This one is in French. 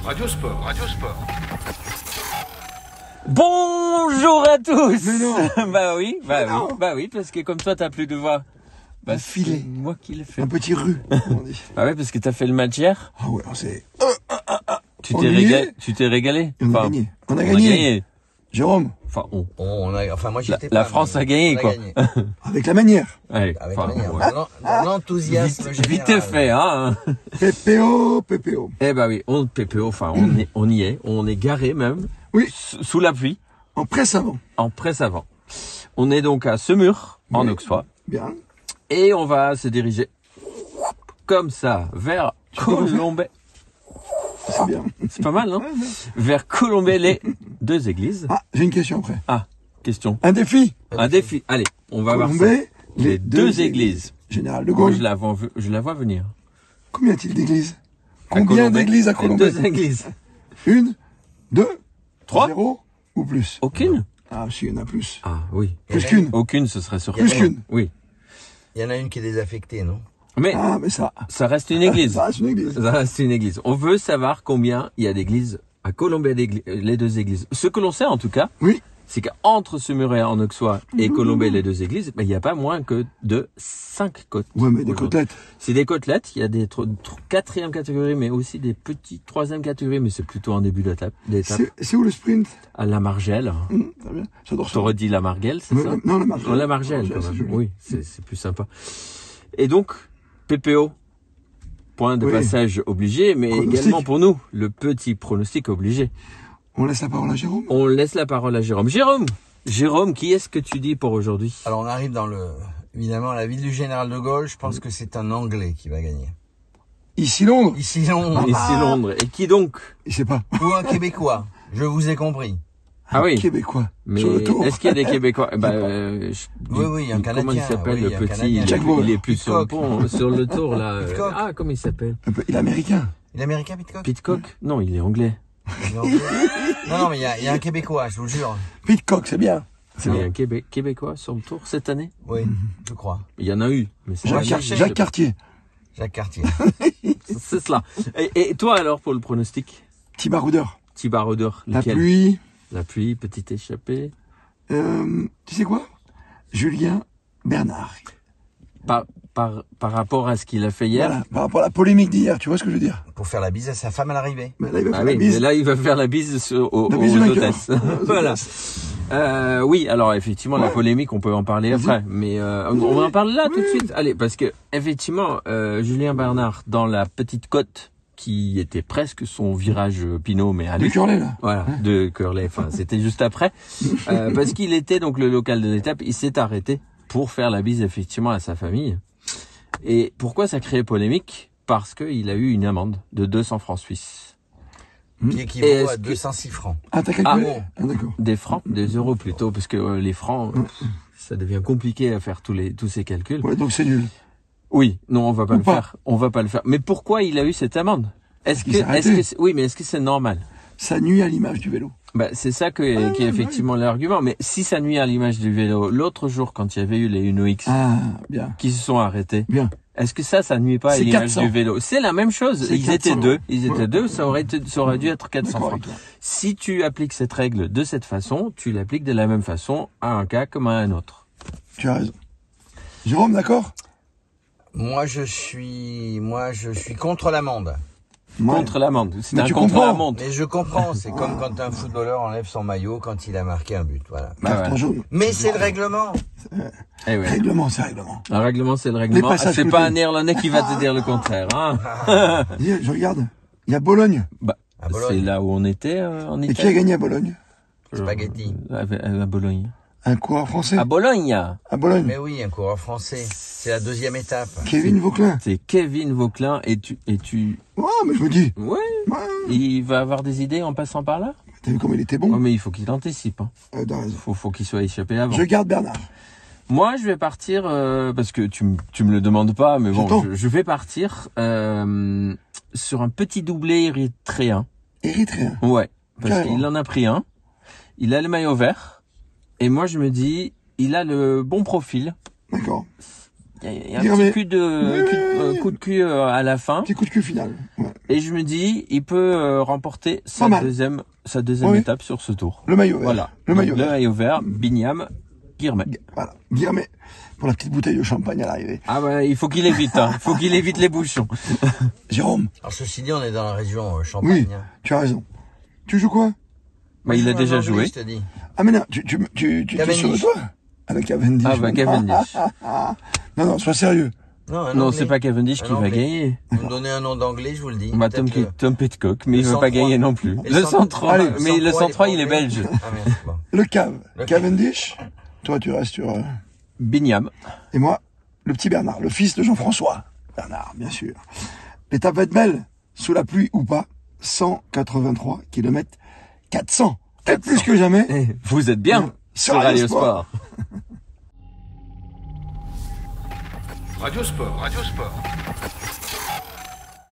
Radio Sport, Radio Sport. Bonjour à tous. Mais non. Bah oui, non. parce que comme toi t'as plus de voix. Bah filet. c'est moi qui l'ai fait. Un petit rue, comme on dit. Bah ouais, parce que t'as fait le match hier. Ah ouais, c'est... Tu On t'es y régalé. est. Tu t'es régalé. On a Enfin, gagné. On a on a gagné. gagné. Jérôme, Enfin, Enfin, moi, j'étais La pas, France mais a gagné, on quoi. gagné. avec la manière. Allez, Avec enfin, manière. ouais. L'enthousiasme Vite général. fait, hein. PPO, PPO. Eh bah oui, on PPO, enfin on y est, on est garé même. Oui. Sous la pluie, En presse avant. en presse avant. On est donc à Semur, en Oui. Auxois, Bien. et on va se diriger comme ça vers Colombey. C'est bien. C'est pas mal, non? Vers Colombey, les deux églises. Ah, j'ai une question après. Ah, question. Un défi. Un défi. Allez, on va voir ça. Colombey, Les deux églises. Général de Moi, Gaulle. je la vois venir. Combien y a-t-il d'églises? À Combien Colombey, d'églises à les Colombey? deux églises. Une, deux, Trois? zéro ou plus? Aucune? Ah, si, il y en a plus. Ah oui. Plus qu'une. Aucune, ce serait sûr. Plus qu'une. Oui. Il y en a une qui est désaffectée, non? Mais Ah, mais ça ça reste une église. reste une église. Ça reste une église. On veut savoir combien il y a d'églises à Colombey, les deux églises. Ce que l'on sait en tout cas, Oui. c'est qu'entre Semur en Auxois et Colombey, les deux églises, il n'y a pas moins que de 5 côtes. Ouais, mais des aujourd'hui. côtelettes. C'est des côtelettes, il y a des quatrième catégorie, mais aussi des petites troisième catégorie, mais c'est plutôt en début d'étape. C'est où le sprint? À la Margelle. Très bien. J'adore ça. T'aurais dit la Margelle, c'est ça? Non, la margelle. Non, la Margelle, quand c'est même. joli. Oui, c'est plus sympa. Et donc, PPO, point de Oui. passage obligé, mais Pronostic. également pour nous, le petit pronostic obligé. On laisse la parole à Jérôme. On laisse la parole à Jérôme. Jérôme, qui est-ce que tu dis pour aujourd'hui? Alors, on arrive évidemment, la ville du Général de Gaulle. Je pense que c'est un Anglais qui va gagner. Ici Londres. Ici, Londres. Ici Londres. Et qui donc? Je sais pas. Ou un Québécois. Je vous ai compris. Ah oui. Québécois. Mais Sur le tour. est-ce qu'il y a des Québécois? Oui, un Canadien. Comment il s'appelle, Oui, le un petit? Canadien. Jack Ball. Il est plus sur le Pitcock. pont, sur le tour, là. Pitcock. Ah, comment il s'appelle? Il est américain. Il est américain, Pitcock? Pitcock? Non, il est anglais. Il est anglais. Non, mais il y a un Québécois, je vous le jure. Pitcock, c'est bien. Il y a un Québécois sur le tour cette année? Oui, je crois. Il y en a eu. Mais cette année, je sais Jacques pas. Cartier. Jacques Cartier. C'est cela. Et toi alors pour le pronostic? Petit baroudeur. Petit baroudeur. La Lequel? pluie. La pluie, petite échappée. Tu sais quoi? Julien Bernard. Par rapport à ce qu'il a fait hier. Voilà, par rapport à la polémique d'hier, tu vois ce que je veux dire? Pour faire la bise à sa femme à l'arrivée. Mais là, il va Ah faire oui, la bise. mais là il va faire la bise aux La bise du vainqueur. hôtesses. Voilà. Oui, alors effectivement la Ouais. polémique, on peut en parler Vas-y. après, mais on en parle là tout de suite. Allez, parce que effectivement Julien Bernard dans la petite côte qui était presque son virage Pinot, mais à Le lui. curlet, là. Voilà, de Curley. Enfin, c'était juste après, parce qu'il était donc le local de l'étape. Il s'est arrêté pour faire la bise effectivement à sa famille. Et pourquoi ça créait polémique? Parce qu'il a eu une amende de 200 francs suisses. Qui Et équivaut est-ce à que- 206 francs. Ah, t'as calculé? bon. Ah, d'accord. Des francs, des euros plutôt, parce que les francs, ça devient compliqué à faire tous ces calculs. Ouais, donc c'est nul. Oui, non, on va pas Ou le pas. faire. On va pas le faire. Mais pourquoi il a eu cette amende? qu'il s'est arrêté. Oui, mais est-ce que c'est normal? Ça nuit à l'image du vélo. Bah, c'est ça qui est effectivement l'argument. Mais si ça nuit à l'image du vélo, l'autre jour, quand il y avait eu les Uno X Ah, bien. qui se sont arrêtés, Bien. est-ce que ça nuit pas à C'est l'image 400. du vélo? C'est la même chose. C'est Ils 400 étaient deux. euros. Ils étaient Ouais. deux. Ça aurait dû être 400 D'accord francs. avec toi. Si tu appliques cette règle de cette façon, tu l'appliques de la même façon à un cas comme à un autre. Tu as raison. Jérôme, d'accord? Moi, je suis contre l'amende. Ouais. Contre l'amende. C'est Mais un tu contre comprends. la montre. Mais je comprends, c'est comme quand un footballeur enlève son maillot quand il a marqué un but, voilà. Bah, Carton voilà. jaune. Mais c'est le règlement. Eh ouais. Règlement, c'est règlement. Un règlement, c'est le règlement. Les passages C'est côté. pas un néerlandais qui va te dire le contraire, hein. Dis, je regarde. Il y a Bologne. Bah, À Bologne. c'est là où on était en Et qui a Italie. gagné à Bologne? Spaghetti. À Bologne. Un coureur français. À Bologne. À Bologne. Mais oui, un coureur français. C'est la deuxième étape. Kevin Vauclin. C'est Kevin Vauclin et tu, Ouais, mais je me dis. ouais, Ouais. il va avoir des idées en passant par là. T'as vu comme il était Ouais, bon? mais il faut qu'il anticipe, hein. T'as raison. Faut qu'il soit échappé avant. Je garde Bernard. Moi, je vais partir, parce que tu me le demandes pas, mais bon, J'attends. je vais partir, sur un petit doublé érythréen. Érythréen. Ouais. Parce Carrément. qu'il en a pris un. Il a le maillot vert. Et moi, je me dis, il a le bon profil. D'accord. Il y a un Dire, petit mais- coup de cul à la fin. Petit coup de cul final. Ouais. Et je me dis, il peut remporter sa Pas mal. deuxième Oui. étape sur ce tour. Le maillot vert. Voilà. Le maillot Le vert. maillot vert, Binyam Girmay. Voilà. Guillermet, pour la petite bouteille de champagne à l'arrivée. Ah bah, il faut qu'il évite, hein. Il faut qu'il évite les bouchons. Jérôme, Alors ceci dit, on est dans la région Champagne. oui, hein. tu as raison. Tu joues quoi? Bah, il a Je joue déjà en anglais, joué. Je te dis. Ah mais non, tu es Cavendish. sur toi? Avec Cavendish. Ah bah, Cavendish. Non, sois sérieux. Non, un Non, anglais. c'est pas Cavendish Un qui va anglais. gagner. Vous me donnez un nom d'anglais, je vous le dis. Bah, Peut-être Tom Pitcock, mais le il veut 103. pas gagner non plus. Et Le 103. 103, Allez, mais le 103, il est anglais. belge. Ah merde, bon. Le cave. Le Cavendish. Toi, tu restes sur... Binyam. Et moi, le petit Bernard, le fils de Jean-François. Bernard, bien sûr. L'étape va être belle, sous la pluie ou pas. 183 km 400. Peut-être plus que jamais. Eh, vous êtes bien Sur sur Radio Radio Sport. Radio Sport.